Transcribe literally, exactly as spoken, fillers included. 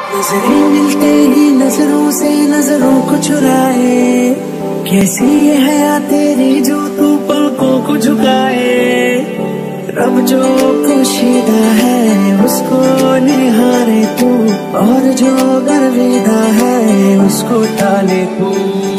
नजरें मिलते ही नजरों से नजरों को चुराए, कैसी ये हया तेरी जो तू पलकों को झुकाए। रब जो पोशीदा है उसको निहारे तू, और जो गर्विदा है उसको टाले तू।